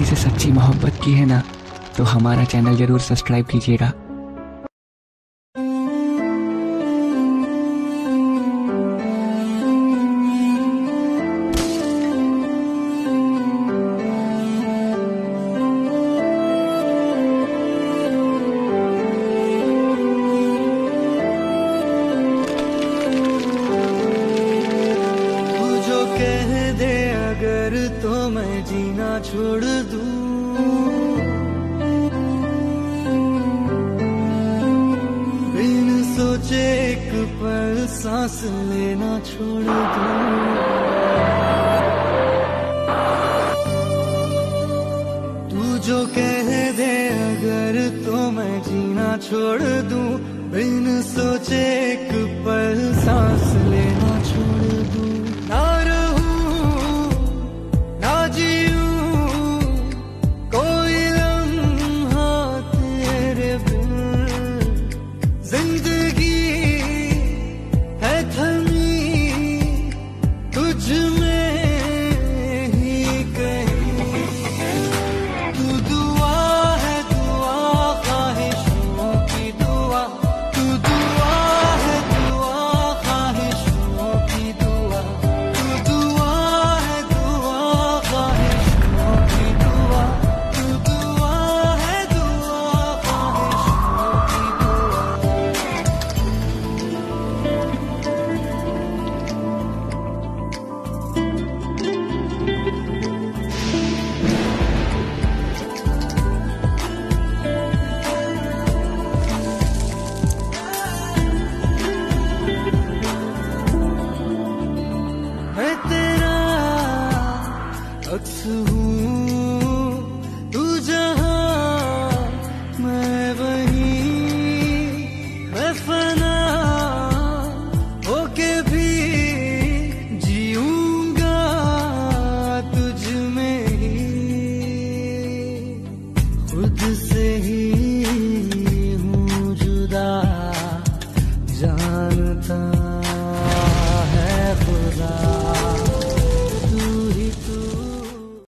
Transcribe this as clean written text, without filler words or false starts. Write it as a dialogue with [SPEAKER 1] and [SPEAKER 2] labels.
[SPEAKER 1] किसी से सच्ची मोहब्बत की है ना, तो हमारा चैनल जरूर सब्सक्राइब कीजिएगा।
[SPEAKER 2] कह दे अगर तो मैं जीना छोड़ दूं, बिन सोचे एक पल सांस लेना छोड़ दूं। तू जो कह दे अगर तो मैं जीना छोड़ दूं, बिन सोचे एक पल सांस लेना छोड़ दूं। ना रहूं ना जीऊं कोई लम्हा तेरे बिन, जिंदगी है थमी तुझ में ही कहीं। तू दुआ है दुआ ख्वाहिशों की दुआ, तू दुआ है दुआ ख्वाहिशों की दुआ, तू दुआ है दुआ ख्वाहिशों की दुआ, तू दुआ है दुआ ख्वाहिशों की मैं तेरा अक्स हूँ।